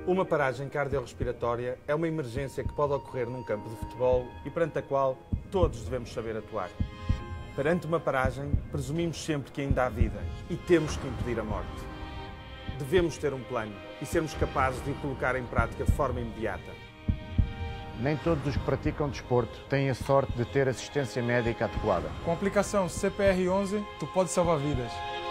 Uma paragem cardiorrespiratória é uma emergência que pode ocorrer num campo de futebol e perante a qual todos devemos saber atuar. Perante uma paragem, presumimos sempre que ainda há vida e temos que impedir a morte. Devemos ter um plano e sermos capazes de o colocar em prática de forma imediata. Nem todos os que praticam desporto têm a sorte de ter assistência médica adequada. Com a aplicação CPR11, tu podes salvar vidas.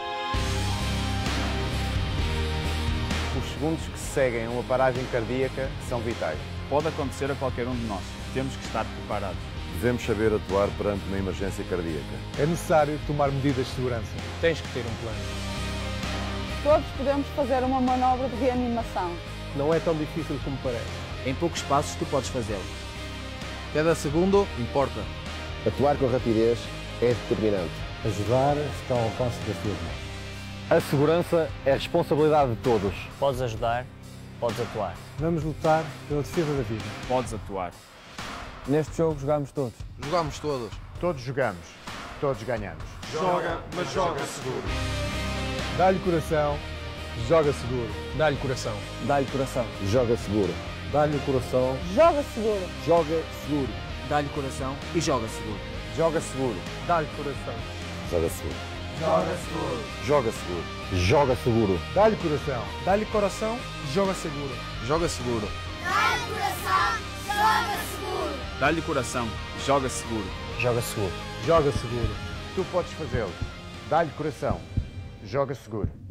Os segundos que se seguem a uma paragem cardíaca são vitais. Pode acontecer a qualquer um de nós. Temos que estar preparados. Devemos saber atuar perante uma emergência cardíaca. É necessário tomar medidas de segurança. Tens que ter um plano. Todos podemos fazer uma manobra de reanimação. Não é tão difícil como parece. Em poucos passos tu podes fazê-lo. Cada segundo importa. Atuar com rapidez é determinante. Ajudar está ao alcance das tuas mãos. A segurança é responsabilidade de todos. Podes ajudar, podes atuar. Vamos lutar pela defesa da vida. Podes atuar. Neste jogo jogamos todos. Jogamos todos. Todos jogamos, todos ganhamos. Joga, mas joga seguro. Dá-lhe coração, joga seguro. Dá-lhe coração. Dá-lhe coração. Joga seguro. Dá-lhe coração, Joga seguro. Joga seguro. Dá-lhe coração e joga seguro. Joga seguro. dá-lhe coração. Joga seguro. Joga seguro. Joga seguro. Dá-lhe coração. Dá-lhe coração, joga seguro. Joga seguro. Dá-lhe coração, joga seguro. Dá-lhe coração. Joga seguro. Joga seguro. Joga seguro. Tu podes fazê-lo. Dá-lhe coração. Joga seguro.